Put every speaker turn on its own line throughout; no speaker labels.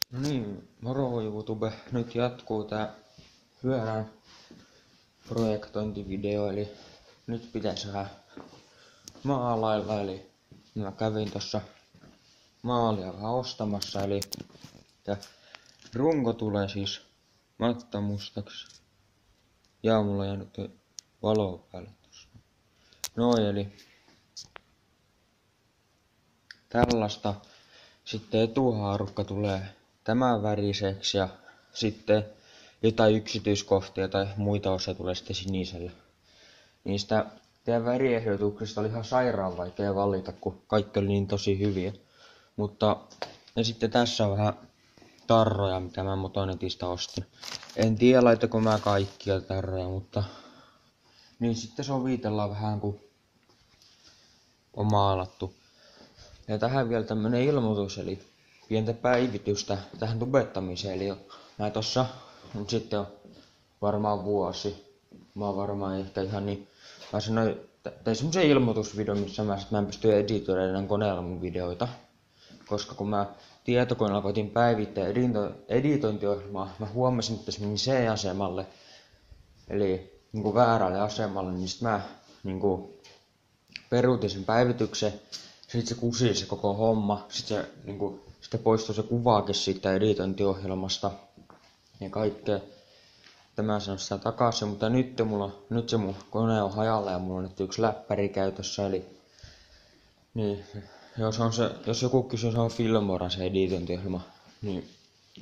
No niin, moro YouTube. Nyt jatkuu tää pyörän projektointivideo, eli nyt pitäisi vähän maalailla, eli mä kävin tossa maalia vähän ostamassa, eli tää runko tulee siis matta mustaksi. Ja mulla on jäänyt toi valo päälle tossa. Noin, eli tällaista. Sitten etuhaarukka tulee tämän väriseksi ja sitten jotain yksityiskohtia tai muita osia tulee sitten sinisellä. Niistä teidän väriehdotuksista oli ihan sairaan vaikea valita, kun kaikki oli niin tosi hyviä. Mutta ja sitten tässä on vähän tarroja, mitä mä Motonetista ostin. En tiedä laitako mä kaikkia tarroja, mutta niin sitten sovitellaan vähän kun on maalattu. Ja tähän vielä tämmönen ilmoitus, eli pientä päivitystä tähän tubettamiseen. Eli mä tossa nyt sitten on varmaan vuosi. Mä oon varmaan ehkä ihan niin. Mä sanoin, tein semmosen ilmoitusvideo, missä mä en pysty editoimaan enää koneella mun videoita. Koska kun mä tietokoneella koitin päivittää editointiohjelmaa, mä huomasin, että se meni C-asemalle. Eli niinku väärälle asemalle, niin sit mä niinku peruutin sen päivityksen. Sitten se kusi se koko homma. Sitten poistui se kuvaakin siitä editointiohjelmasta ja kaikkea. Tämä sanoi sitä takaisin, mutta nyt se mun kone on hajalla ja mulla on nyt yksi läppäri käytössä. Eli niin, jos joku kysyy, se on Filmora se editointiohjelma. Niin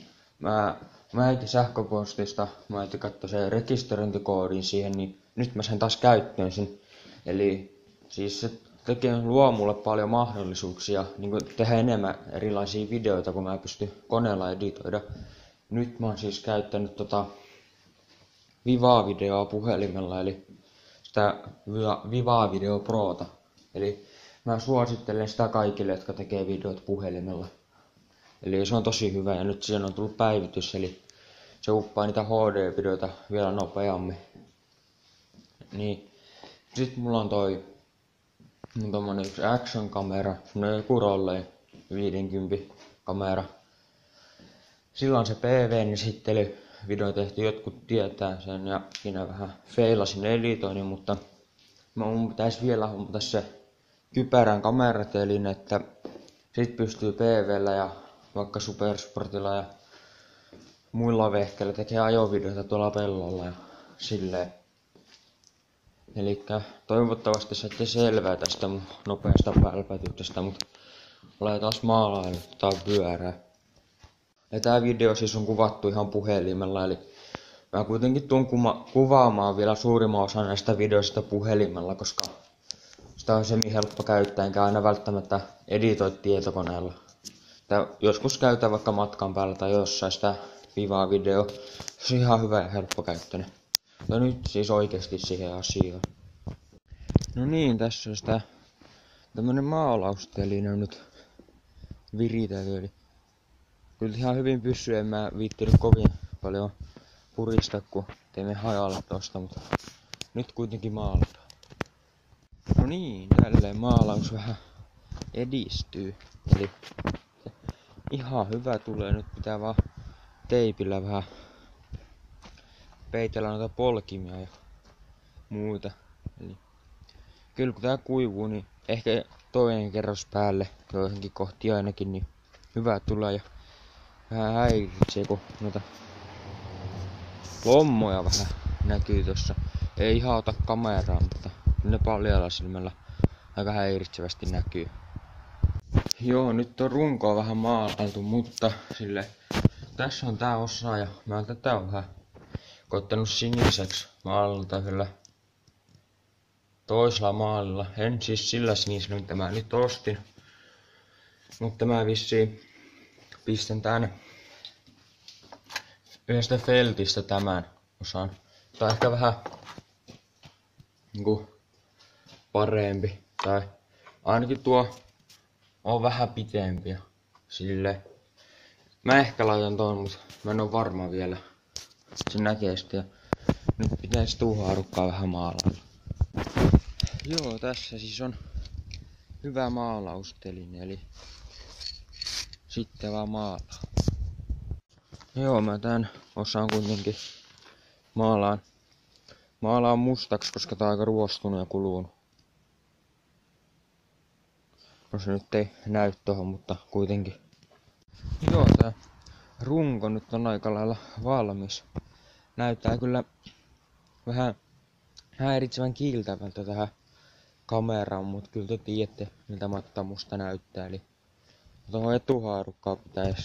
mä etin sähköpostista, mä etin katsoa sen rekisteröintikoodin siihen, niin nyt mä sen taas käyttöön sen. Eli siis se luo mulle paljon mahdollisuuksia niin tehdä enemmän erilaisia videoita, kun mä pystyn koneella editoida. Nyt mä oon siis käyttänyt Viva-videoa puhelimella, eli sitä Viva-video Prota. Eli mä suosittelen sitä kaikille, jotka tekee videot puhelimella. Eli se on tosi hyvä ja nyt siihen on tullut päivitys, eli se uppaa niitä HD-videoita vielä nopeammin. Niin, sit mulla on tommonen yksi action-kamera, semmonen joku Rollei 50 kamera. Sillä on se PV-esittelyvideo tehty, jotkut tietää sen ja siinä vähän feilasin editoinnin, mutta mun pitäisi vielä hommata se kypärän kameratelin, että sit pystyy PV:llä ja vaikka Supersportilla ja muilla vehkeillä tekee ajovideoita tuolla pellolla ja silleen. Elikkä toivottavasti saitte selvää tästä mun nopeasta pälpätyksestä, mutta olen taas maalaillut pyörää. Ja tää video siis on kuvattu ihan puhelimella, eli mä kuitenkin tuun kuvaamaan vielä suurimman osan näistä videoista puhelimella, koska sitä on semmin helppo käyttää, enkä aina välttämättä editoi tietokoneella. Joskus käytän vaikka matkan päällä tai jossain sitä Vivaa video, se on ihan hyvä ja helppo käyttöinen. No nyt siis oikeesti siihen asiaan. No niin, tässä on sitä tämmönen maalausteline on nyt viritelty, eli kyllä ihan hyvin pysyy, en mä viittinyt kovin paljon puristaa, kun teimme hajalle tosta, mutta nyt kuitenkin maalataan. No niin, jälleen maalaus vähän edistyy, eli ihan hyvä tulee, nyt pitää vaan teipillä vähän peitellä noita polkimia ja muuta. Eli kyllä kun tää kuivuu, niin ehkä toinen kerros päälle joihinkin kohti ainakin, niin hyvä tulee ja vähän häiritsee, kun noita lommoja vähän näkyy tossa. Ei ihan ota kameraa, mutta ne paljalla silmällä aika häiritsevästi näkyy. Joo, nyt on runkoa vähän maalailtu, mutta tässä on tää osa ja mä tätä on vähän koittanut siniseksi maalilta yhdellä toisella maalilla. En siis sillä sinisellä, mitä mä nyt ostin. Mutta mä vissiin pistän tän yhdestä feltistä tämän osan. Tai ehkä vähän niinku parempi. Tai ainakin tuo on vähän pitempiä. Silleen. Mä ehkä laitan ton, mutta mä en oo varma vielä. Se näkee sitä. Nyt pitäisi tuuhaarukkaa vähän maalailla. Joo, tässä siis on hyvä maalausteline, eli sitten vaan maalaa. Joo, mä tän osaan kuitenkin maalaan mustaksi, koska tää on aika ruostunut ja kulunut. No se nyt ei näy tohon, mutta kuitenkin. Joo, tää runko nyt on aika lailla valmis. Näyttää kyllä vähän häiritsevän kiiltävältä tähän kameraan, mutta kyllä te tiedätte miltä matta musta näyttää. Eli tuohon etuhaarukkaan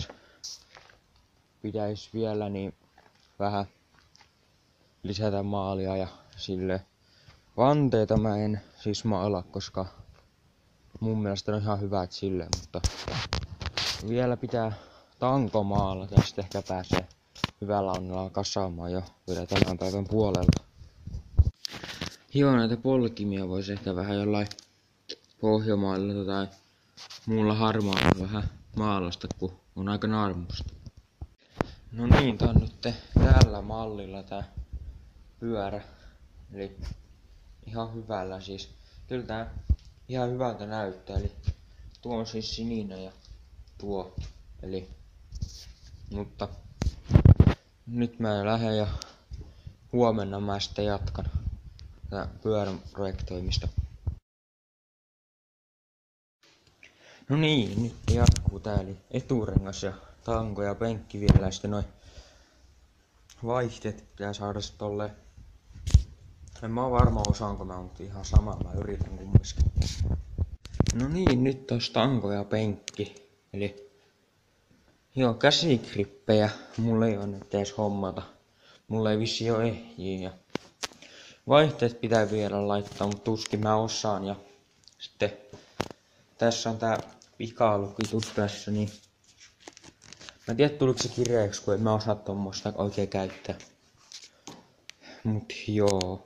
pitäisi vielä niin vähän lisätä maalia ja sille vanteita mä en siis maalaa, koska mun mielestä on ihan hyvät sille, mutta vielä pitää tanko maalata ja sitten ehkä pääsee hyvällä onnella kasaamaan jo vielä tämän päivän puolella. Joo, näitä polkimia voisi ehkä vähän jollain pohjamaalla tai muulla harmaalla vähän maalasta, kun on aika narmusta. No niin, tää on nyt tällä mallilla tää pyörä. Eli ihan hyvällä siis. Kyllä tää ihan hyvältä näyttää. Eli tuo on siis sininen ja tuo. Eli, mutta nyt mä lähden ja huomenna mä sitten jatkan tätä pyörän projektoimista. No niin, nyt jatkuu tää eli eturengas ja tanko ja penkki vielä ja sitten noin vaihteet pitää saada sit tolleen. En mä oo varma osaanko mä, mutta ihan sama mä yritän kumminkin. No niin, nyt tos tanko ja penkki. Eli joo, käsikrippejä mulla ei oo nyt edes hommata. Mulla ei vissi oo ehjiä. Ja vaihteet pitää vielä laittaa, mutta tuskin mä osaan. Ja sitten tässä on tää pikalukitus tässä, niin mä en tiedä tuliko se kireeksi, kun en mä osaa tommoista oikein käyttää. Mut joo.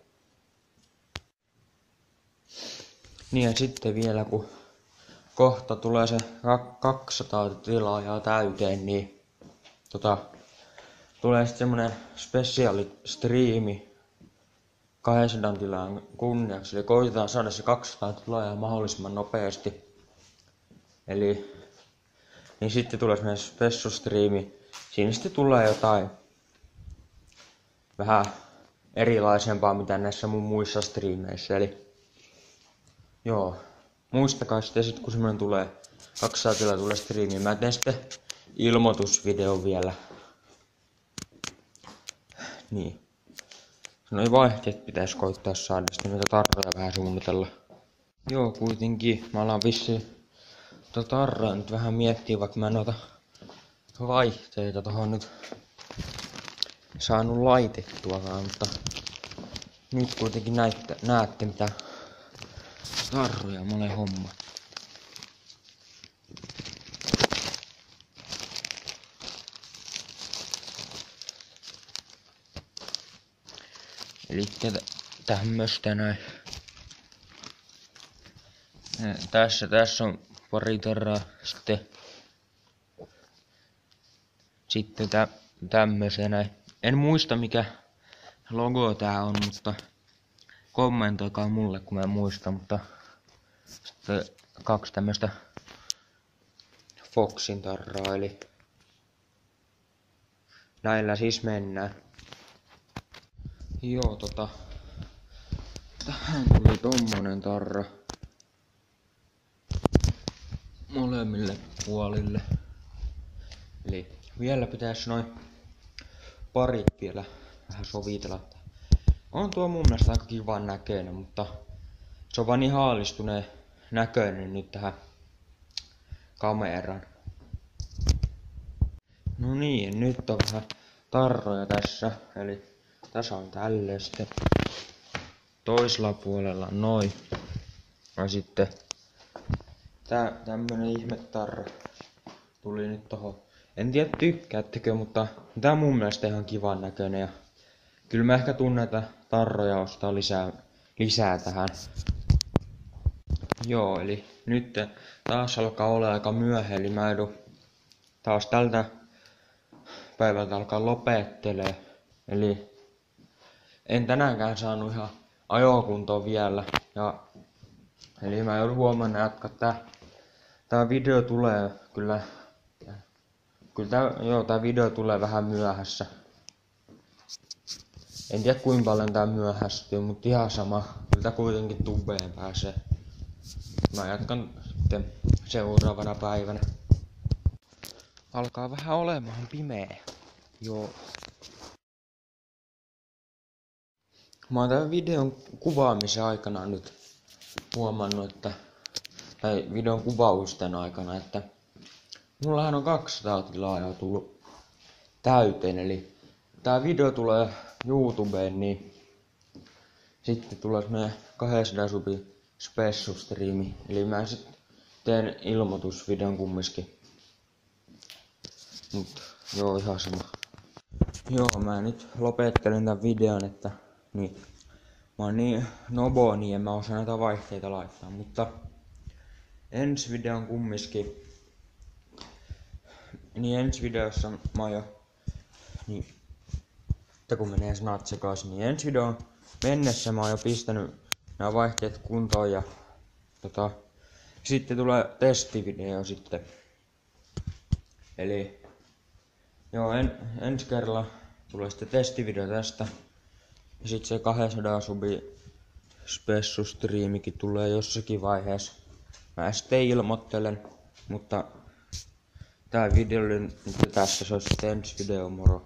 Niin ja sitten vielä kun kohta tulee se 200 tilaajaa täyteen, niin tulee sitten semmonen spesiaalistriimi 200 tilaajan kunniaksi. Eli koitetaan saada se 200 tilaajaa mahdollisimman nopeasti. Eli niin sitten tulee semmonen spessustriimi. Siinä sitten tulee jotain vähän erilaisempaa mitä näissä mun muissa striimeissä. Eli joo, muistakaa sitten kun semmonen tulee 200 tilaa tulee striimiin. Mä teen sitten ilmoitusvideo vielä. Niin. Noi vaihteet pitäis koittaa saada, sitten noita tarroja vähän suunnitella. Joo, kuitenkin mä alan vissiin tarroja nyt vähän miettiä, vaikka mä en noita vaihteita tohon nyt saanut laitettuakaan, mutta nyt kuitenkin näette mitä tarroja mä olen homma. Eli tämmöstä näin. Tässä on pari tarraa. Sitten tämmösiä näin. En muista mikä logo tää on, mutta kommentoikaa mulle kun mä en muista, mutta sitten 2 tämmöstä Foxin tarraa, eli näillä siis mennään. Joo, tähän tuli tommonen tarra molemmille puolille. Eli vielä pitäisi noin parit vielä vähän sovitella. On tuo mun mielestä aika kivan näköinen, mutta se on vaan niin haalistuneen näköinen nyt tähän kameraan. No niin, nyt on vähän tarroja tässä, eli tässä on tälleen sitten toisella puolella noin. Ja sitten tämmönen ihmetarra tuli nyt tohon. En tiedä tykkäättekö, mutta tää on mun mielestä ihan kivan näköinen ja kyllä mä ehkä tunnen näitä tarroja ostaa lisää tähän. Joo, eli nyt taas alkaa olla aika myöhään, eli mä joudun taas tältä päivältä alkaa lopettelee. Eli en tänäänkään saanut ihan ajokuntoon vielä. Eli mä joudun huomenna jatkaa tää video tulee kyllä Kyllä tää video tulee vähän myöhässä. En tiedä kuinka paljon tää myöhästyy, mutta ihan sama. Kyllä tää kuitenkin tubeen pääsee. Mä jatkan sitten seuraavana päivänä. Alkaa vähän olemaan pimeä. Joo. Mä oon tämän videon kuvaamisen aikana nyt huomannut, tai videon kuvausten aikana, että mullahan on 200 tilaajaa tullut täyteen, eli tää video tulee YouTubeen, niin sitten tulee semmonen 200 subin spessustriimi, eli mä sitten teen ilmoitusvideon kumminkin. Mut joo, ihan sama. Joo, mä nyt lopettelen tän videon, että niin, mä oon niin nobo, niin en mä osaa näitä vaihteita laittaa, mutta ensi videon kumminkin, niin ensi videossa mä oon jo, niin, että kun menee sanat sekaisin, niin ensi videon mennessä mä oon jo pistänyt nämä vaihteet kuntoon ja sitten tulee testivideo sitten. Eli joo, ensi kerralla tulee sitten testivideo tästä. Ja sitten se 200 subin spessustriimikin tulee jossakin vaiheessa. Mä sitten ilmoittelen, mutta tää video oli nyt tässä, se on sitten ensi video, moro.